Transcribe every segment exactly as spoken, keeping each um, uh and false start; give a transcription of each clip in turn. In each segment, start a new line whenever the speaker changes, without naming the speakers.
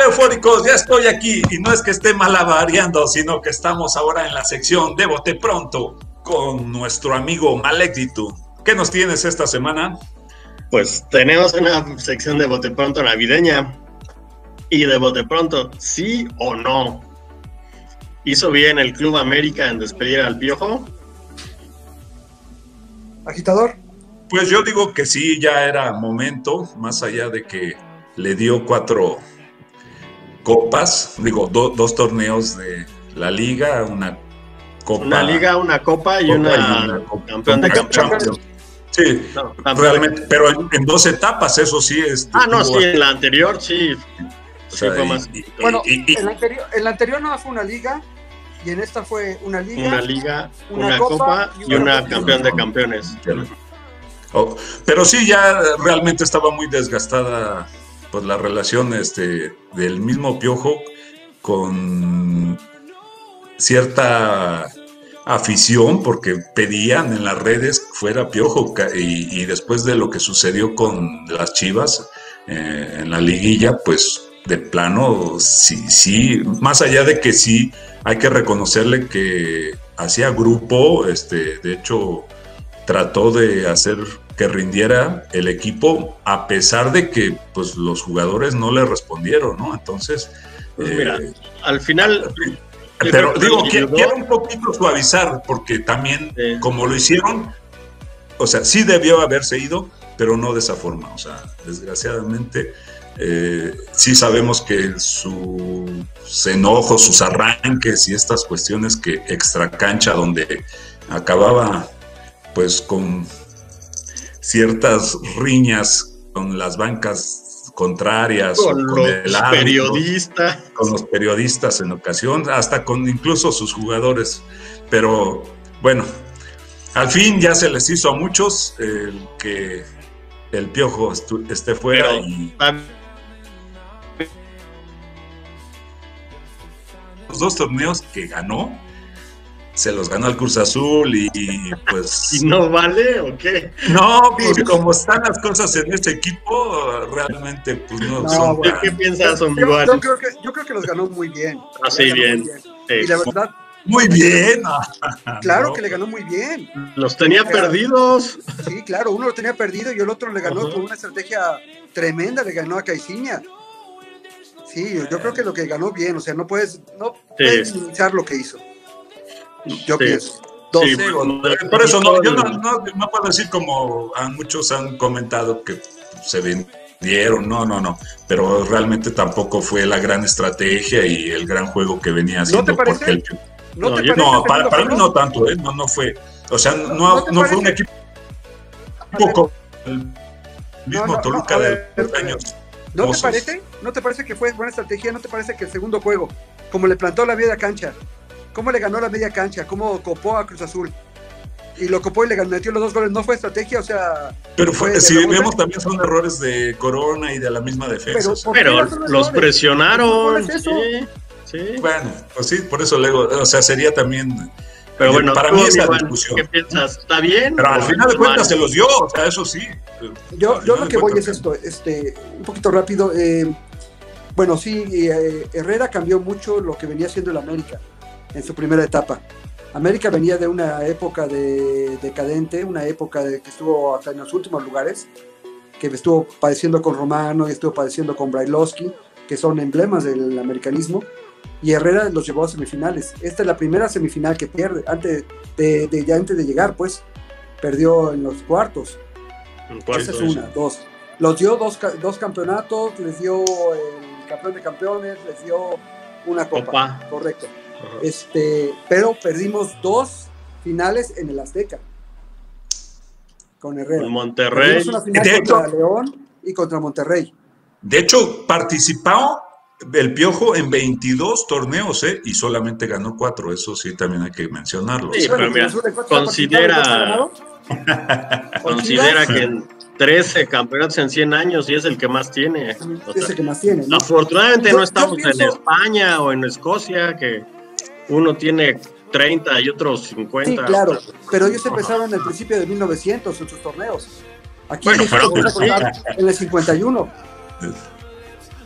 Hola eufóricos, ya estoy aquí y no es que esté malavariando, sino que estamos ahora en la sección de Bote Pronto con nuestro amigo Maléxitu. ¿Qué nos tienes esta semana?
Pues tenemos una sección de Bote Pronto navideña y de Bote Pronto, ¿sí o no? ¿Hizo bien el Club América en despedir al Piojo?
¿Agitador?
Pues yo digo que sí, ya era momento, más allá de que le dio cuatro copas, digo, do, dos torneos de la liga, una copa.
Una liga, una copa y
copa
una,
y una copa,
campeón de campeones.
Sí, no, realmente, pero en, en dos etapas, eso sí. Este,
ah, no, sí, en la anterior sí.
O sea,
sí fue más.
Y, y,
bueno,
y, y,
en, la anterior, en la anterior no fue una liga, y en esta fue una liga.
Una liga, una,
una
copa,
copa
y una, una campeón de campeones.
Oh, pero sí, ya realmente estaba muy desgastada pues la relación este, del mismo Piojo con cierta afición, porque pedían en las redes fuera Piojo, y, y después de lo que sucedió con las Chivas eh, en la liguilla, pues de plano, sí, sí, más allá de que sí, hay que reconocerle que hacía grupo, este, de hecho, trató de hacer que rindiera el equipo, a pesar de que pues los jugadores no le respondieron, ¿no? Entonces,
pues mira, eh, al final...
Pero digo, quiero, quiero un poquito suavizar, porque también, sí. como lo hicieron, o sea, sí debió haberse ido, pero no de esa forma. O sea, desgraciadamente, eh, sí sabemos que sus enojos, sus arranques y estas cuestiones que extra cancha, donde acababa pues con ciertas riñas con las bancas contrarias,
con,
con
los
el árbitro,
periodistas,
con los periodistas en ocasión, hasta con incluso sus jugadores. Pero bueno, al fin ya se les hizo a muchos el que el Piojo esté fuera. Pero, y los dos torneos que ganó se los ganó al Cruz Azul y, y pues...
¿Y no vale o qué?
No, pues como están las cosas en este equipo, realmente pues no,
no
son...
Bueno,
¿qué piensas, son
yo, yo, creo que, yo creo que los ganó muy bien.
Ah, sí, bien.
bien.
Sí.
Y la verdad...
Muy bien.
Claro
no.
que le ganó muy bien.
Los tenía
Pero,
perdidos.
Sí, claro, uno lo tenía perdido y el otro le ganó uh-huh. con una estrategia tremenda, le ganó a Caixinha. Sí, yo, yo creo que lo que ganó bien, o sea, no puedes, no sí. puedes minimizar lo que hizo. Yo
sí.
pienso.
Dos sí, bueno, por eso no, yo no, no, no puedo decir como a muchos han comentado que se vendieron, no, no, no, pero realmente tampoco fue la gran estrategia y el gran juego que venía haciendo.
¿No te parece?
Porque el,
¿No,
no,
te
yo,
parece
no para, para mí no tanto, ¿eh? no, no fue, o sea, no, no, no fue un equipo como el mismo no, no, Toluca no, ver, de los años.
¿No mozos. te parece? ¿No te parece que fue buena estrategia? ¿No te parece que el segundo juego, como le plantó la media cancha, cómo le ganó la media cancha, cómo copó a Cruz Azul? Y lo copó y le metió los dos goles, ¿no fue estrategia? O sea...
Pero fue, si vemos también son errores de Corona y de la misma defensa.
Pero, pero los presionaron.
Es
sí, sí.
Bueno, pues sí, por eso luego, o sea, sería también...
Pero bueno,
para
tú,
mí esa
Iván,
discusión.
¿qué piensas? ¿Está bien?
Pero al final de cuentas se los dio, o sea, eso sí.
Yo, yo lo que voy es esto, este, un poquito rápido. Eh, bueno, sí, eh, Herrera cambió mucho lo que venía haciendo el América en su primera etapa. América venía de una época de decadente, una época de que estuvo hasta en los últimos lugares, que estuvo padeciendo con Romano y estuvo padeciendo con Brailovsky, que son emblemas del americanismo, y Herrera los llevó a semifinales. Esta es la primera semifinal que pierde, antes de, de, de, antes de llegar, pues, perdió en los cuartos.
En cuartos.
Esa es una, dos. Los dio dos, dos campeonatos, les dio el campeón de campeones, les dio una copa,
copa.
Correcto. Este, pero perdimos dos finales en el Azteca con Herrera.
Con Monterrey.
Una final
de
contra
hecho,
León y contra Monterrey.
De hecho, participó el Piojo en veintidós torneos, ¿eh? Y solamente ganó cuatro. Eso sí también hay que mencionarlo.
Sí,
o sea,
pero mira, considera, considera que en trece campeonatos en cien años y es el que más tiene.
O sea, es el que más tiene, ¿no?
Afortunadamente yo, no estamos
pienso...
en España o en Escocia, que uno tiene treinta y otros cincuenta.
Sí, claro, pero ellos empezaron al principio de mil novecientos en sus torneos. Aquí
bueno, pero,
en el cincuenta y uno.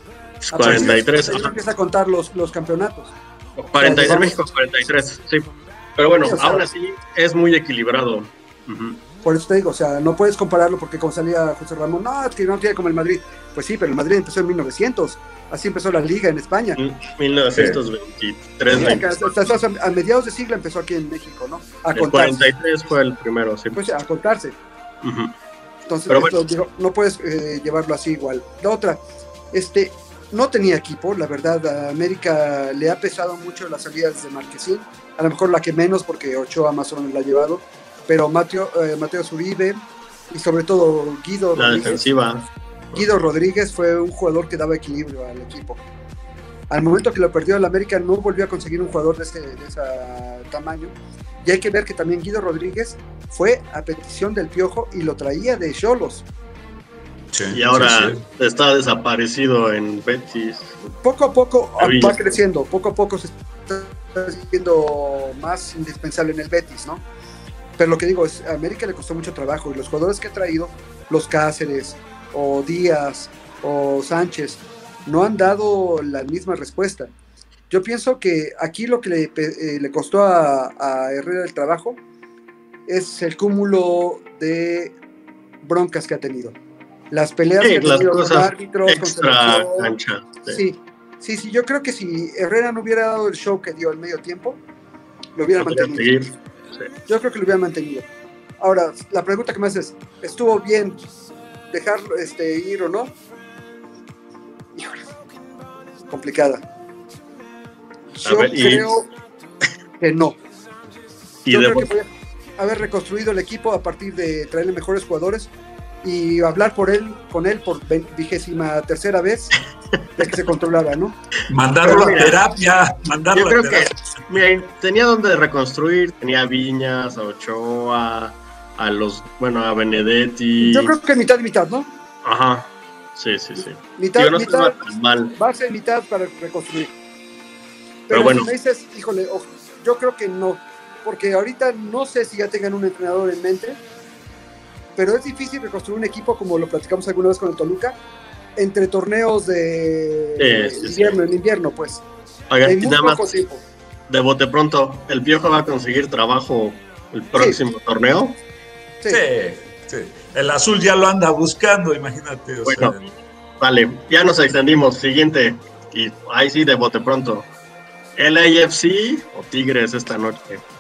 cuarenta y tres.
Ahí empieza a contar los, los campeonatos.
cuarenta y tres, México cuarenta y tres, sí. Pero bueno, o sea, aún así es muy equilibrado. Uh-huh.
Por eso te digo, o sea, no puedes compararlo porque como salía José Ramón, no, es que no tiene como el Madrid. Pues sí, pero el Madrid empezó en mil novecientos, así empezó la liga en España.
mil novecientos veintitrés. Sí,
a, a, a mediados de siglo empezó aquí en México, ¿no? A
el contarse. cuarenta y tres fue el primero, sí.
Pues a contarse.
Uh-huh.
Entonces, esto, bueno. digo, no puedes eh, llevarlo así igual. La otra, este, no tenía equipo, la verdad, a América le ha pesado mucho las salidas de Marquesín, a lo mejor la que menos porque Ochoa más o menos la ha llevado, pero Mateo, eh, Mateo Zuribe y sobre todo Guido
la
Rodríguez,
defensiva.
Guido Rodríguez fue un jugador que daba equilibrio al equipo. Al momento que lo perdió el América no volvió a conseguir un jugador de ese, de ese tamaño, y hay que ver que también Guido Rodríguez fue a petición del Piojo y lo traía de Xolos.
Sí, y ahora sí, sí. está desaparecido en Betis.
Poco a poco va creciendo, poco a poco se está haciendo más indispensable en el Betis, ¿no? Pero lo que digo es, a América le costó mucho trabajo y los jugadores que ha traído, los Cáceres, o Díaz, o Sánchez, no han dado la misma respuesta. Yo pienso que aquí lo que le, eh, le costó a, a Herrera el trabajo es el cúmulo de broncas que ha tenido. Las peleas
sí,
que ha tenido con árbitros,
extra con cancha.
Sí. sí, sí, sí, yo creo que si Herrera no hubiera dado el show que dio al medio tiempo, lo hubiera no mantenido. Sí. Yo creo que lo hubiera mantenido. Ahora, la pregunta que me haces, ¿estuvo bien dejarlo este, ir o no? Híjole, complicada. Yo ver, creo y... que no.
¿Y
Yo
de...
creo que podría haber reconstruido el equipo a partir de traerle mejores jugadores y hablar por él, con él por vigésima tercera vez de que se controlara, ¿no?
Mandarlo mira, a terapia, mandarlo
yo creo
a terapia.
Que mira, tenía donde reconstruir, tenía a Viñas, a Ochoa, a los, bueno, a Benedetti.
Yo creo que mitad y mitad, ¿no?
Ajá, sí, sí, sí.
Mitad,
Digo, no
mitad,
mal.
base mitad para reconstruir. Pero,
Pero bueno.
Si me dices, híjole, ojo, yo creo que no, porque ahorita no sé si ya tengan un entrenador en mente, pero es difícil reconstruir un equipo, como lo platicamos alguna vez con el Toluca, entre torneos de
sí, sí,
invierno,
sí.
en invierno, pues.
Oiga, y nada más, tiempo. De bote pronto, ¿el Piojo va a conseguir trabajo el próximo sí. torneo?
Sí. sí, sí. El azul ya lo anda buscando, imagínate. O
bueno,
sea.
Vale, ya nos extendimos. Siguiente, y ahí sí, de bote pronto. ¿L A F C o Tigres esta noche?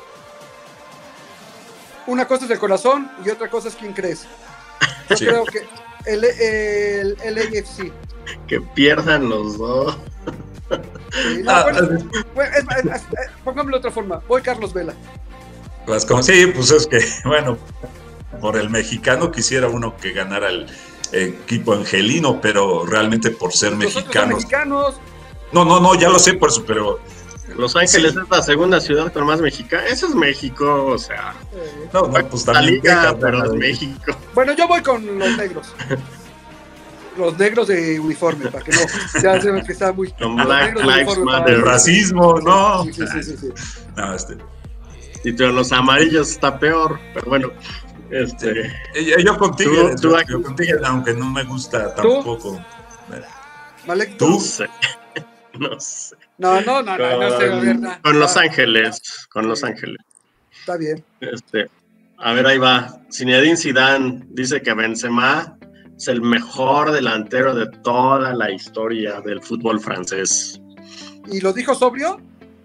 Una cosa es el corazón y otra cosa es quién crees. Yo sí. creo que el, el, el L A F C.
Que pierdan los dos.
Sí, no, ah, bueno, bueno, es, es, es, es, pongámoslo de otra forma. Voy Carlos Vela.
Pues como sí, pues es que, bueno, por el mexicano quisiera uno que ganara el equipo angelino, pero realmente por ser
Nosotros
mexicanos.
mexicanos.
No, no, no, ya lo sé por eso, pero.
Los Ángeles sí. es la segunda ciudad con más mexicanos. Eso es México, o sea.
No, no, pues también.
Liga, deja, pero es México.
Bueno, yo voy con los negros. Los negros de uniforme, para que no. Ya se ve que está muy.
Con Black Lives Matter.
El racismo, no.
Sí, sí, sí. sí, sí.
No, este.
Y pero los amarillos está peor, pero bueno. Este.
Yo, yo contigo,
tú, tú,
yo contigo, aunque no me gusta tampoco.
Malek,
¿Tú?
No sé. No sé.
No, no, no, no, no sé, gobierna.
Con Los Ángeles, con Los Ángeles.
Está bien.
Este, a ver, ahí va. Zinedine Zidane dice que Benzema es el mejor delantero de toda la historia del fútbol francés.
¿Y lo dijo sobrio?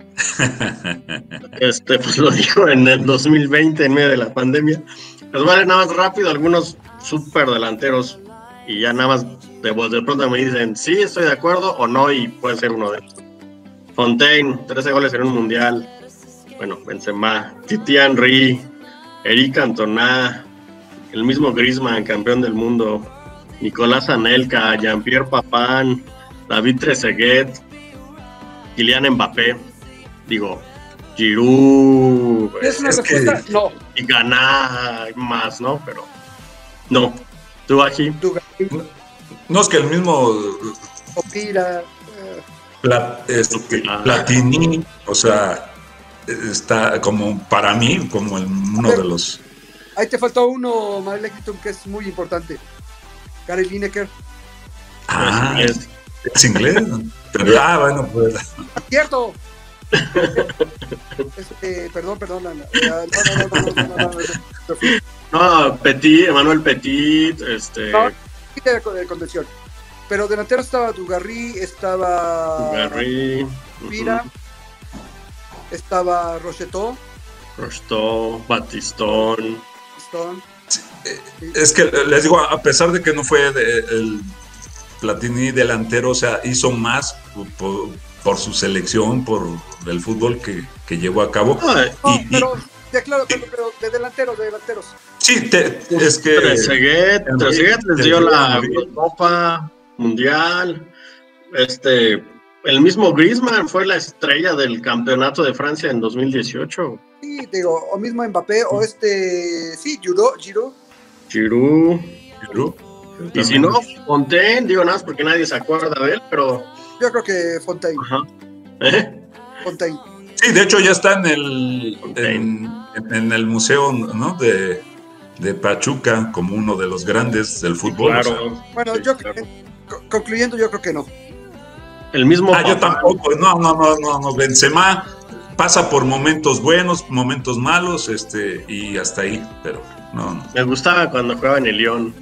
Este, pues lo dijo en el dos mil veinte, en medio de la pandemia. Pues vale, nada más rápido, algunos súper delanteros, y ya nada más de, de pronto me dicen, sí, estoy de acuerdo, o no, y puede ser uno de ellos. Fontaine, trece goles en un mundial. Bueno, Benzema, Titi Henry, Eric Cantona, el mismo Griezmann, campeón del mundo, Nicolás Anelka, Jean-Pierre Papin, David Trezeguet, Kylian Mbappé, digo, Giroud,
¿Es una
es
respuesta?
que,
no.
Y ganar más, ¿no? Pero no. ¿Tú aquí?
No, es que el mismo
Opira,
Plat, este, ah. Platini, o sea, está como para mí como el, uno ver, de los.
Ahí te faltó uno, Malek, que es muy importante. Gary Lineker.
Ah,
es,
Es inglés, pero ah, bueno, pues.
¡Cierto! Este, perdón, perdón. No, no, no, no, no, no, no,
no, no, Petit, Emmanuel Petit, este.
No, de contención. Pero delantero estaba Dugarry, estaba.
Dugarry.
Pira, uh-huh. Estaba Rocheteau.
Rocheteau, Batistón.
Batistón.
Sí, es que les digo, a pesar de que no fue de, el Platini delantero, o sea, hizo más por, por su selección, por el fútbol que, que llevó a cabo.
Ah, no, y, pero, y, de, claro, pero, pero de delanteros, de delanteros.
Sí, te, es que...
Trezeguet, Trezeguet les dio la Copa Mundial, este... El mismo Griezmann fue la estrella del campeonato de Francia en dos mil dieciocho.
Sí, digo, o mismo Mbappé, o este, sí, Giroud, Giroud.
Giroud. Giroud. Y si no, Fontaine, digo nada más porque nadie se acuerda de él, pero...
Yo creo que Fontaine.
Ajá. ¿Eh?
Fontaine.
Sí, de hecho ya está en el, en, en el museo, ¿no? de, de Pachuca como uno de los grandes del fútbol.
Claro.
O sea.
Bueno,
sí,
yo
claro.
concluyendo, yo creo que no.
El mismo.
Ah, yo tampoco, no, no, no, no, no, Benzema pasa por momentos buenos, momentos malos, este, y hasta ahí, pero no, no.
Me gustaba cuando jugaba en el Lyon.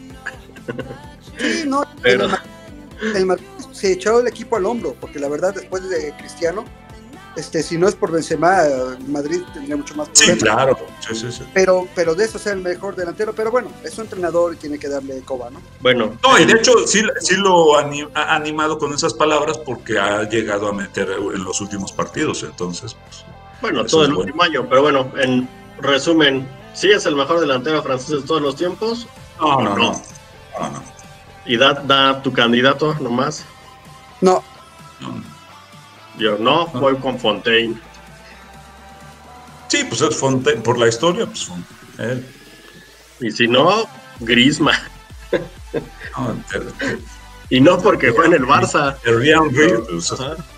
Sí, no,
pero...
el, el Madrid se echó el equipo al hombro, porque la verdad, después de Cristiano, este, si no es por Benzema, Madrid tendría mucho más problemas.
Sí, claro, sí, sí, sí.
Pero, pero de eso sea el mejor delantero, pero bueno, es un entrenador y tiene que darle coba, ¿no?
Bueno.
No, y de hecho sí, sí lo ha animado con esas palabras porque ha llegado a meter en los últimos partidos, entonces, pues.
Bueno, todo el bueno. último año, pero bueno, en resumen, ¿sí es el mejor delantero francés de todos los tiempos?
No, no, no. no, no.
¿Y da, da tu candidato nomás?
No.
No.
Yo no, voy con Fontaine.
Sí, pues es Fontaine, por la historia, pues Fontaine.
Y si no, Griezmann.
No, te, te,
y no porque fue en el Barça.
El Real Griezmann.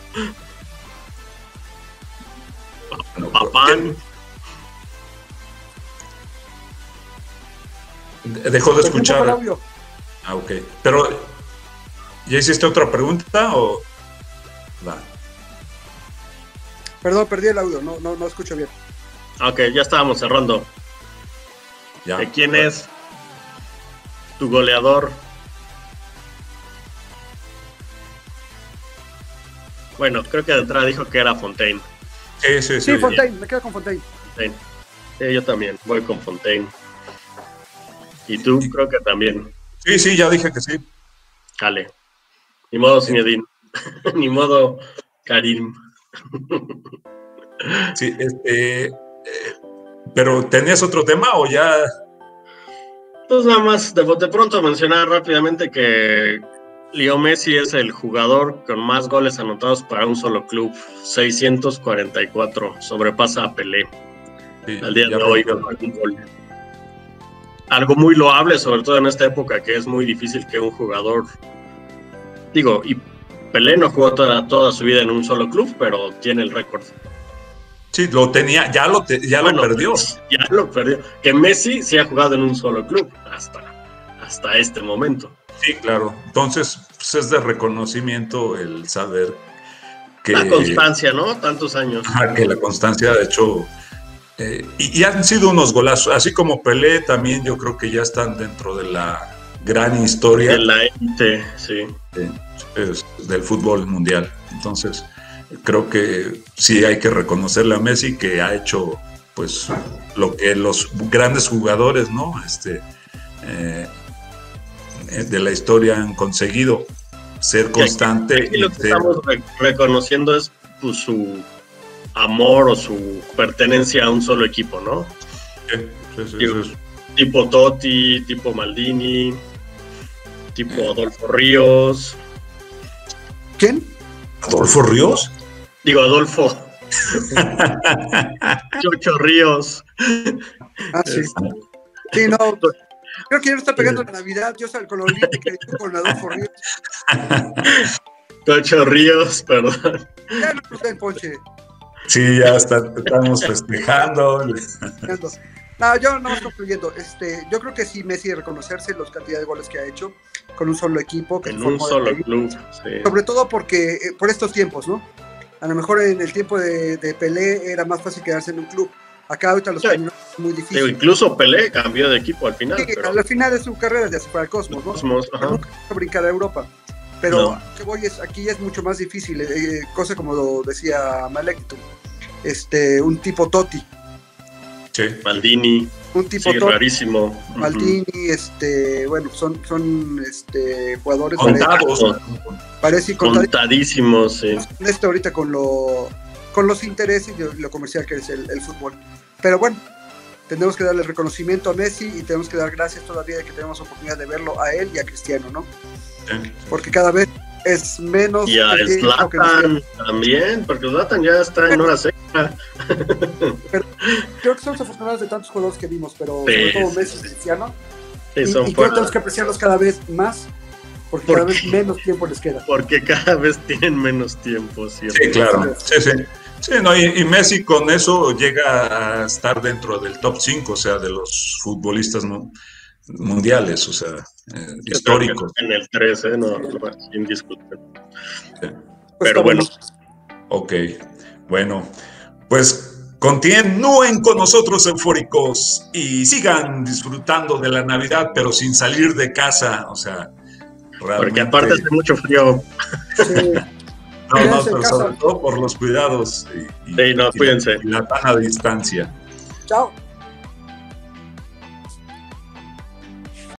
Papán.
Dejó de escuchar. Ah, ok. Pero, ¿ya hiciste otra pregunta o...? Va.
Perdón, perdí el audio, no, no, no escucho bien.
Ok, ya estábamos cerrando.
Ya.
¿De quién es tu goleador? Bueno, creo que de entrada dijo que era Fontaine.
Sí, sí, sí.
Sí, Fontaine, me quedo con Fontaine.
Fontaine. Sí, yo también, voy con Fontaine. Y tú, sí. Creo que también.
Sí, sí, ya dije que sí.
Cale. Ni modo Zinedine. Ni modo Karim.
Sí, este, eh, pero ¿tenías otro tema o ya?
Pues nada más, de bote pronto mencionar rápidamente que Leo Messi es el jugador con más goles anotados para un solo club, seiscientos cuarenta y cuatro, sobrepasa a Pelé. Sí, al día de hoy no hay un gol. Algo muy loable, sobre todo en esta época que es muy difícil que un jugador, digo, y Pelé no jugó toda, toda su vida en un solo club, pero tiene el récord.
Sí, lo tenía, ya lo, te, ya bueno, lo perdió.
Ya lo perdió. Que Messi sí ha jugado en un solo club hasta, hasta este momento.
Sí, claro. Entonces, pues es de reconocimiento el saber que...
La constancia, ¿no? Tantos años.
Ajá, que la constancia, de hecho... Eh, y, y han sido unos golazos. Así como Pelé, también yo creo que ya están dentro de la gran historia.
De la élite, sí.
De, es, del fútbol mundial. Entonces, creo que sí hay que reconocerle a Messi que ha hecho, pues, lo que los grandes jugadores, ¿no? Este... Eh, de la historia han conseguido ser constante.
Aquí, aquí lo que ser... estamos re- reconociendo es pues, su amor o su pertenencia a un solo equipo, ¿no?
Sí, sí, sí,
tipo,
sí.
tipo Totti, tipo Maldini, tipo eh. Adolfo Ríos.
¿Quién?
¿Adolfo Ríos?
Digo, Adolfo. Chocho Ríos.
Ah, sí. Este. Sí, no. Creo que ya no está pegando la Navidad, yo salgo con Olímpica que con Adolfo Ríos.
Chocho Ríos, perdón.
Ya no está en ponche.
Sí, ya está, estamos festejando.
No, yo no más concluyendo, este, yo creo que sí Messi reconocerse los cantidades de goles que ha hecho con un solo equipo, que
en un solo club, sí.
Sobre todo porque eh, por estos tiempos, ¿no? A lo mejor en el tiempo de, de Pelé era más fácil quedarse en un club. Acá ahorita los caminos sí. es muy difícil.
Pero incluso Pelé cambió de equipo al final.
Sí,
pero...
al final de su carrera ya se fue al Cosmos, ¿no?
Cosmos, ajá.
Nunca fue a brincar a Europa. Pero no. que voy es, aquí es mucho más difícil, eh, cosa como lo decía Malek, este, un tipo Totti.
Sí. Maldini.
Un tipo
sí,
Totti,
rarísimo.
Maldini, uh-huh. este, bueno, son, son este, jugadores
contados,
parece
contadísimos, sí.
Esto ahorita con lo, con los intereses y lo, lo comercial que es el, el fútbol. Pero bueno, tenemos que darle reconocimiento a Messi y tenemos que dar gracias todavía de que tenemos oportunidad de verlo a él y a Cristiano, ¿no? Sí. Porque cada vez es menos.
Y a Zlatan también, porque Zlatan ya está en hora seca.
Pero creo que somos afortunados de tantos jugadores que vimos, pero sí, sobre todo Messi y Cristiano.
Sí,
y
son
y creo que tenemos que apreciarlos cada vez más, porque, porque cada vez menos tiempo les queda.
Porque cada vez tienen menos tiempo, ¿cierto?
Sí, claro. Sí, sí. Sí, no, y, y Messi con eso llega a estar dentro del top cinco, o sea, de los futbolistas ¿no? mundiales, o sea, eh, históricos.
En el trece, no, no es indiscutible.
Sí.
Pero bueno.
Ok, bueno, pues continúen con nosotros, eufóricos, y sigan disfrutando de la Navidad, pero sin salir de casa, o sea, realmente...
Porque aparte hace mucho frío.
Sí.
No, no, pero sobre todo por los cuidados y, y,
sí, no,
y,
cuídense.
La, y la sana distancia.
Chao.